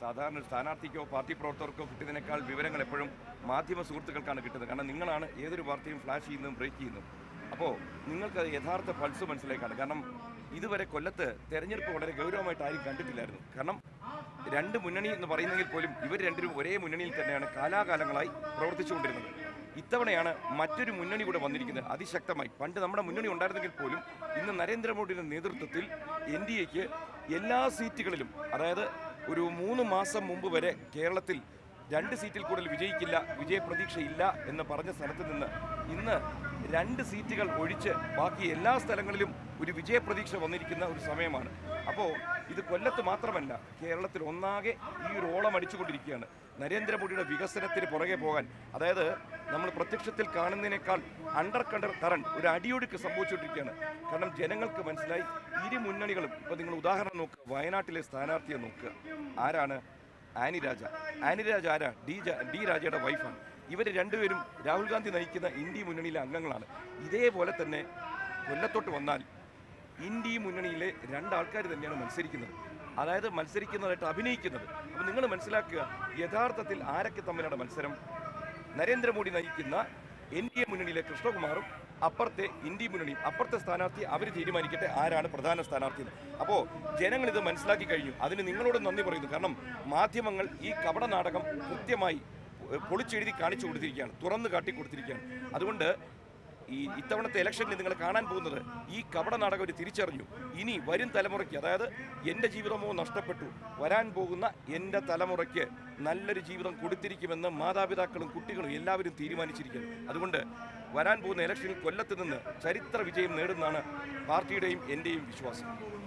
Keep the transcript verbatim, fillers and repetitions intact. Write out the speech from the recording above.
സാധാരണ ഒരു സ്ഥാനാർത്ഥിക്കോ പാർട്ടി പ്രവർത്തകർക്കോ കിട്ടിയതിനേക്കാൾ വിവരങ്ങൾ എപ്പോഴും മാധ്യമ സുഹൃത്തുക്കൾക്കാണ് കിട്ടുന്നത്. കാരണം നിങ്ങളാണ് ഏതൊരു വാർത്തയും ഫ്ലാഷ് ചെയ്യുന്നതും ബ്രേക്ക് ചെയ്യുന്നതും. അപ്പോൾ നിങ്ങൾക്ക് യഥാർത്ഥ പൾസ് മനസ്സിലാക്കാണ്. കാരണം ഇതുവരെ കൊല്ലത്ത് തെരഞ്ഞെടുപ്പ് വളരെ ഗൗരവമായിട്ട് ആരും കണ്ടിട്ടില്ലായിരുന്നു. കാരണം രണ്ട് മുന്നണി എന്ന് പറയുന്നെങ്കിൽ പോലും ഇവർ രണ്ടും ഒരേ മുന്നണിയിൽ തന്നെയാണ് കാലാകാലങ്ങളായി പ്രവർത്തിച്ചുകൊണ്ടിരുന്നത്. ഇത്തവണയാണ് മറ്റൊരു മുന്നണി കൂടെ വന്നിരിക്കുന്നത് അതിശക്തമായി. പണ്ട് നമ്മുടെ മുന്നണി ഉണ്ടായിരുന്നെങ്കിൽ പോലും ഇന്ന് നരേന്ദ്രമോദിയുടെ നേതൃത്വത്തിൽ എൻ ഡി എക്ക് എല്ലാ സീറ്റുകളിലും, അതായത് ഒരു മൂന്ന് മാസം മുമ്പ് വരെ കേരളത്തിൽ രണ്ട് സീറ്റിൽ കൂടുതൽ വിജയിക്കില്ല, വിജയപ്രതീക്ഷയില്ല എന്ന് പറഞ്ഞ സ്ഥലത്ത് നിന്ന് ഇന്ന് രണ്ട് സീറ്റുകൾ ഒഴിച്ച് ബാക്കി എല്ലാ സ്ഥലങ്ങളിലും ഒരു വിജയപ്രതീക്ഷ വന്നിരിക്കുന്ന ഒരു സമയമാണ്. അപ്പോൾ ഇത് കൊല്ലത്ത് മാത്രമല്ല, കേരളത്തിൽ ഒന്നാകെ ഈ ഒരു ഓളം അടിച്ചുകൊണ്ടിരിക്കുകയാണ്. നരേന്ദ്രമോദിയുടെ വികസനത്തിന് പുറകെ പോകാൻ, അതായത് നമ്മൾ പ്രത്യക്ഷത്തിൽ കാണുന്നതിനേക്കാൾ അണ്ടർ കണ്ടർ കറണ്ട് ഒരു അടിയൊഴുക്ക് സംഭവിച്ചുകൊണ്ടിരിക്കുകയാണ്. കാരണം ജനങ്ങൾക്ക് മനസ്സിലായി ഇരു മുന്നണികളും. ഇപ്പോൾ നിങ്ങൾ ഉദാഹരണം നോക്കുക, വയനാട്ടിലെ സ്ഥാനാർത്ഥിയെ നോക്കുക. ആരാണ്? ആനി രാജ. ആനി രാജ ആരാ? ഡി ഡി രാജയുടെ വൈഫാണ്. ഇവർ രണ്ടുപേരും രാഹുൽ ഗാന്ധി നയിക്കുന്ന ഇന്ത്യ മുന്നണിയിലെ അംഗങ്ങളാണ്. ഇതേപോലെ തന്നെ കൊല്ലത്തോട്ട് വന്നാൽ ഇന്ത്യ മുന്നണിയിലെ രണ്ടാൾക്കാർ തന്നെയാണ് മത്സരിക്കുന്നത്, അതായത് മത്സരിക്കുന്നതായിട്ട് അഭിനയിക്കുന്നത്. അപ്പോൾ നിങ്ങൾ മനസ്സിലാക്കുക, യഥാർത്ഥത്തിൽ ആരൊക്കെ തമ്മിലാണ് മത്സരം? നരേന്ദ്രമോദി നയിക്കുന്ന എൻ ഡി എ മുന്നണിയിലെ കൃഷ്ണകുമാറും അപ്പുറത്തെ ഇന്ത്യ മുന്നണിയും, അപ്പുറത്തെ സ്ഥാനാർത്ഥി അവർ തീരുമാനിക്കട്ടെ ആരാണ് പ്രധാന സ്ഥാനാർത്ഥി. അപ്പോൾ ജനങ്ങൾ ഇത് മനസ്സിലാക്കി കഴിഞ്ഞു. അതിന് നിങ്ങളോട് നന്ദി പറയുന്നു. കാരണം മാധ്യമങ്ങൾ ഈ കപട നാടകം കൃത്യമായി പൊളിച്ചെഴുതി കാണിച്ചു കൊടുത്തിരിക്കുകയാണ്, തുറന്നു കാട്ടി കൊടുത്തിരിക്കുകയാണ്. അതുകൊണ്ട് ഈ ഇത്തവണത്തെ ഇലക്ഷനിൽ നിങ്ങൾ കാണാൻ പോകുന്നത് ഈ കപട നാടകം ഒരു തിരിച്ചറിഞ്ഞു. ഇനി വരും തലമുറയ്ക്ക്, അതായത് എൻ്റെ ജീവിതമോ നഷ്ടപ്പെട്ടു, വരാൻ പോകുന്ന എൻ്റെ തലമുറയ്ക്ക് നല്ലൊരു ജീവിതം കൊടുത്തിരിക്കുമെന്ന് മാതാപിതാക്കളും കുട്ടികളും എല്ലാവരും തീരുമാനിച്ചിരിക്കുന്നു. അതുകൊണ്ട് വരാൻ പോകുന്ന ഇലക്ഷനിൽ കൊല്ലത്ത് നിന്ന് ചരിത്ര വിജയം നേടുന്നതാണ് പാർട്ടിയുടെയും എൻ്റെയും വിശ്വാസം.